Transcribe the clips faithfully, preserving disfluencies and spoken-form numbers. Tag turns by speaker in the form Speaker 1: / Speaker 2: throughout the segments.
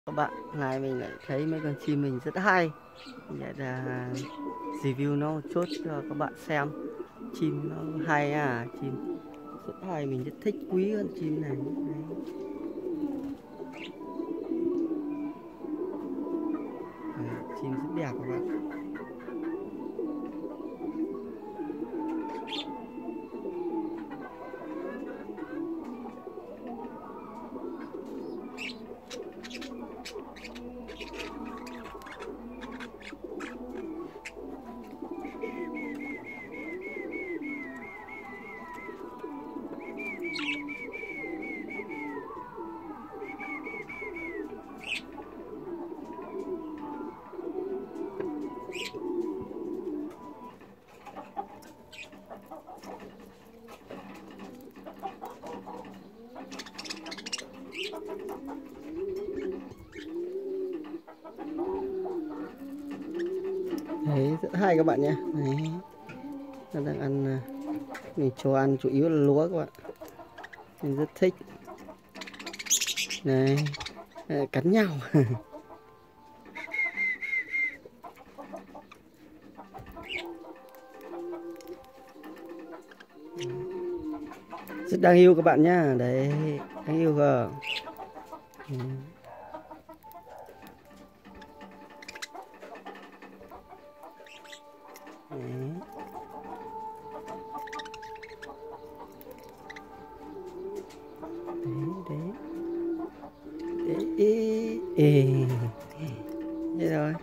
Speaker 1: Các bạn, ngày mình lại thấy mấy con chim mình rất hay. Vậy là review nó một chút cho các bạn xem. Chim nó hay à, chim rất hay, mình rất thích quý con chim này. Đấy. À, chim rất đẹp các bạn. Đấy, rất hay các bạn nhé. Đấy. Nó đang ăn, mình cho ăn chủ yếu là lúa các bạn. Mình rất thích. Đấy, cắn nhau. Rất đáng yêu các bạn nhá. Đấy, đáng yêu cơ. Ừ. Đấy. Đấy, đấy. Ê, ê. Thế rồi.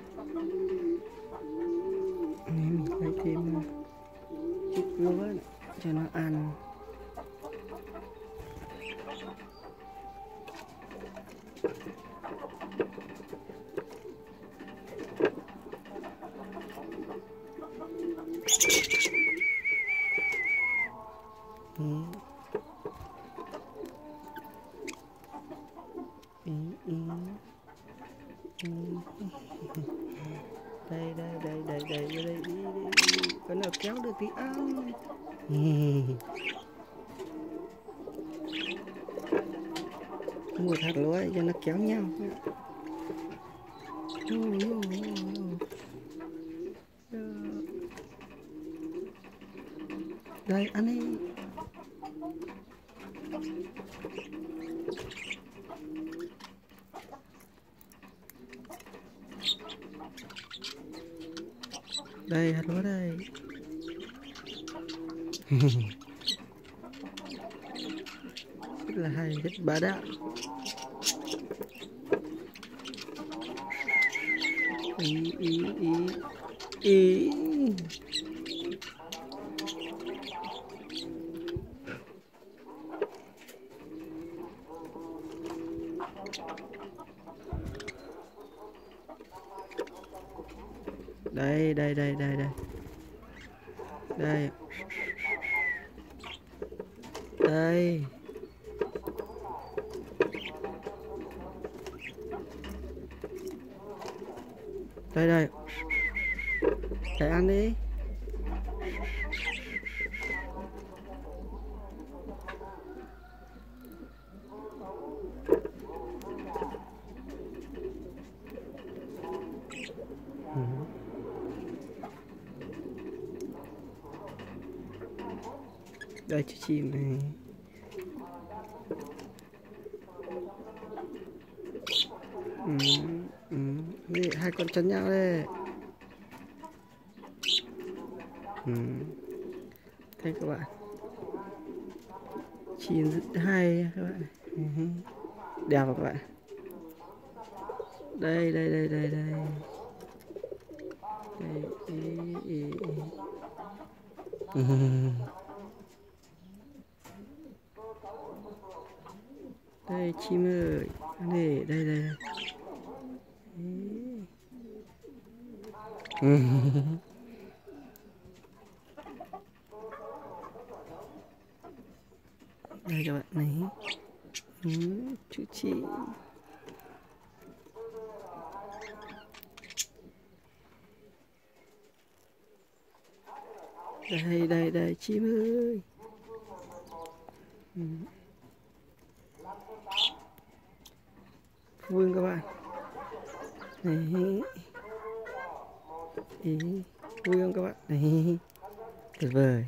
Speaker 1: Mình lấy thêm chút lúa cho nó ăn. Ừ. Ừ, ừ. Ừ. Đây đây đây đây đây đây đây đi, đi, đi. Con nào kéo được thì ăn. Ừ. Mua thật lúa cho nó kéo nhau. Đây ăn đi. Đây hạt lúa đây. Rất là hay, rất bá đạo. Ý ý ý ý. Đây đây đây đây đây. Đây. Đây. Đây đây. Để ăn đi. Ừ. Đây chú chim này. Ừ, ừ. Đây, hai con chắn nhau đây. Ừ. Thế các bạn, chim rất hay các bạn. Ừ. Đẹp các bạn. Đây đây đây đây đây. Đây, ý, ý, ý. Ừ. Đây chim ơi, đây đây đây. Ừ. Đây các bạn này. Ừ, chú chị. Đây đây đây chim ơi. Ừ. Vui các bạn. Đấy. Ý, vui không các bạn? Đấy. Tuyệt vời.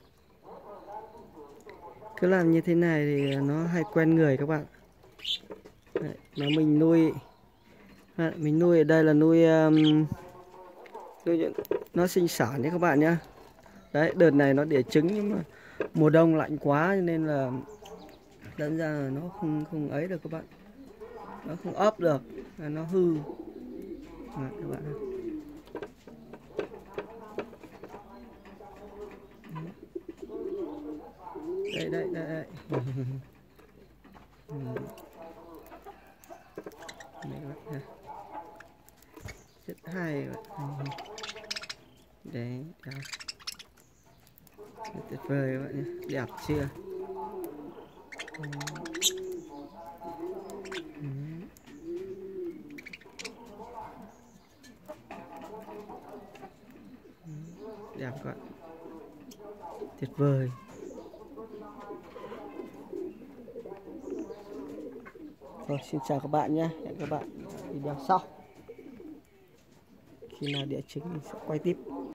Speaker 1: Cứ làm như thế này thì nó hay quen người các bạn. Đấy, nó mình nuôi Đấy, mình nuôi ở đây là nuôi um, nuôi nó sinh sản đấy các bạn nhá. Đấy, đợt này nó đẻ trứng nhưng mà mùa đông lạnh quá nên là đâm ra là nó không không ấy được các bạn. Nó không ấp được, nó hư. Đấy, các bạn. Đây đây đây đây. Rất hay. Đấy, đó. Rất tuyệt vời các bạn nhé. Đẹp chưa? Đẹp các bạn. Tuyệt vời. Rồi, xin chào các bạn nhé. Hẹn các bạn video sau. Khi nào đĩa trứng mình sẽ quay tiếp.